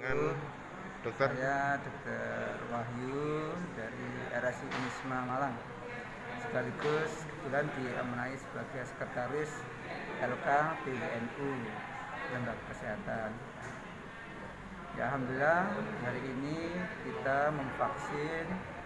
wabarakatuh. Dokter. Saya Dr. Wahyu dari RSI Unisma Malang. Sekaligus kebetulan diamanai sebagai sekretaris LK PWNU Lembaga Kesehatan. Ya, alhamdulillah hari ini kita memvaksin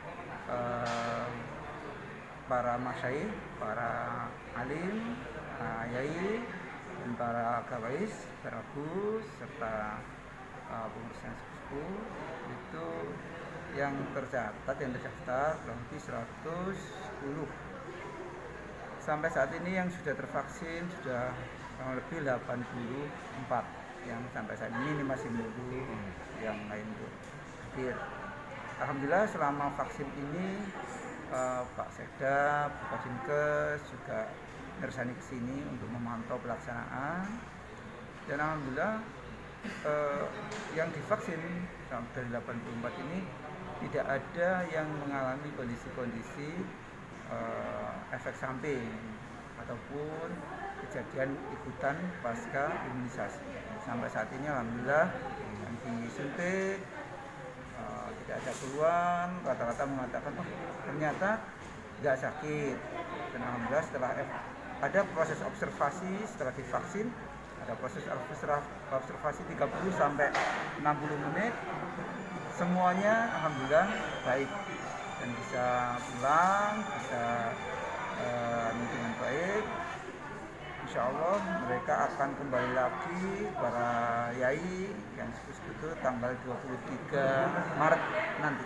para masyayikh, para alim, yai, dan para gawais, para gus, serta pengurus yang sepuh. Itu yang tercatat kurang lebih 110. Sampai saat ini yang sudah tervaksin sudah kurang lebih 84. Yang sampai saat ini masih menunggu yang lain itu hadir. Alhamdulillah selama vaksin ini Pak Sekda, Pak Dinkes juga bersani ke sini untuk memantau pelaksanaan, dan alhamdulillah yang divaksin dari 84 ini tidak ada yang mengalami kondisi-kondisi efek samping ataupun kejadian ikutan pasca imunisasi. Sampai saat ini alhamdulillah yang disuntik tidak ada keluhan, rata-rata mengatakan ternyata tidak sakit. Dan alhamdulillah setelah ada proses observasi setelah divaksin, ada proses observasi 30 sampai 60 menit, semuanya alhamdulillah baik dan bisa pulang, bisa dengan baik. Insya Allah mereka akan kembali lagi, para yai yang sepuh itu tanggal 23 Maret nanti.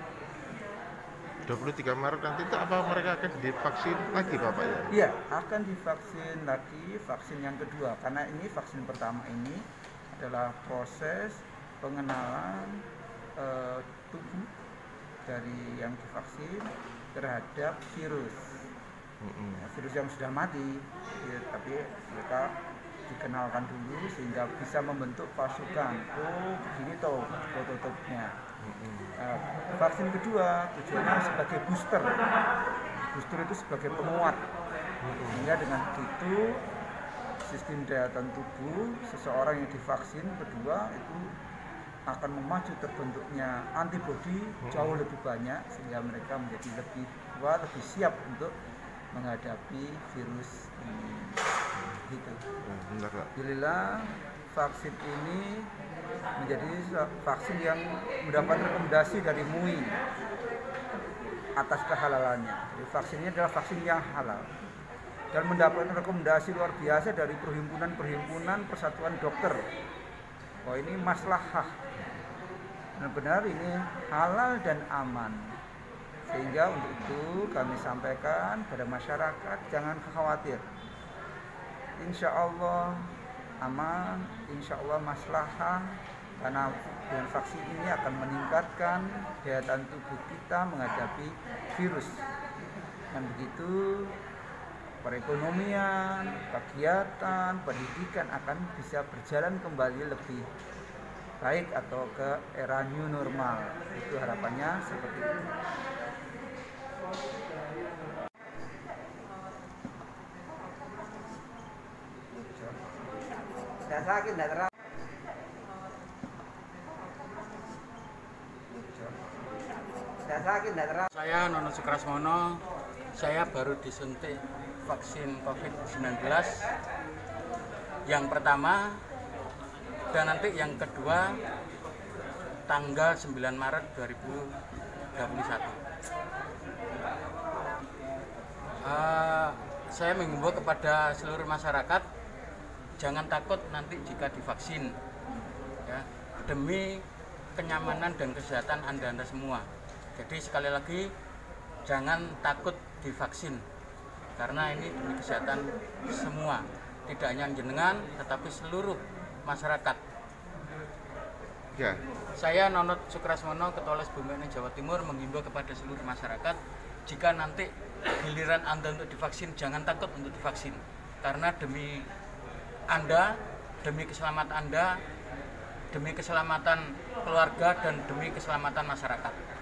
23 Maret nanti itu apa mereka akan divaksin lagi Bapak ya? Iya, akan divaksin lagi, vaksin yang kedua. Karena ini vaksin pertama ini adalah proses pengenalan tubuh dari yang divaksin terhadap virus. Ya, virus yang sudah mati, ya, tapi mereka dikenalkan dulu sehingga bisa membentuk pasukan. Oh, begini toh prototipnya. Vaksin kedua tujuannya sebagai booster. Booster itu sebagai penguat. Sehingga dengan begitu sistem daya tahan tubuh seseorang yang divaksin kedua itu akan memacu terbentuknya antibodi jauh lebih banyak, sehingga mereka menjadi lebih kuat, lebih siap untuk menghadapi virus ini. Gitu. Alhamdulillah vaksin ini menjadi vaksin yang mendapat rekomendasi dari MUI atas kehalalannya. Jadi vaksin ini adalah vaksin yang halal dan mendapatkan rekomendasi luar biasa dari perhimpunan persatuan dokter. Oh, ini maslahah, benar-benar ini halal dan aman. Sehingga untuk itu kami sampaikan pada masyarakat jangan khawatir. Insya Allah aman, insya Allah maslahah, karena dengan vaksin ini akan meningkatkan daya tahan tubuh kita menghadapi virus. Dan begitu perekonomian, kegiatan, pendidikan akan bisa berjalan kembali lebih baik atau ke era new normal. Itu harapannya seperti itu. Saya sakit, tidak terang. Saya Nono Sukrasmono, saya baru disuntik vaksin COVID-19 yang pertama dan nanti yang kedua tanggal 9 Maret 2021. Saya mengimbau kepada seluruh masyarakat jangan takut nanti jika divaksin, ya, demi kenyamanan dan kesehatan Anda semua. Jadi sekali lagi jangan takut divaksin karena ini demi kesehatan semua, tidak hanya jenengan tetapi seluruh masyarakat. Ya. Saya Nonot Sukrasmono, Ketua Les BUMN Jawa Timur, menghimbau kepada seluruh masyarakat jika nanti giliran Anda untuk divaksin jangan takut untuk divaksin karena demi Anda, demi keselamatan Anda, demi keselamatan keluarga dan demi keselamatan masyarakat.